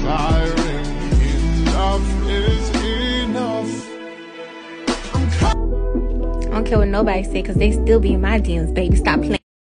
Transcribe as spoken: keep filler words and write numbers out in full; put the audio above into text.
tiring. Enough is enough. I don't care what nobody say, because they still be in my D Ms, baby. Stop playing.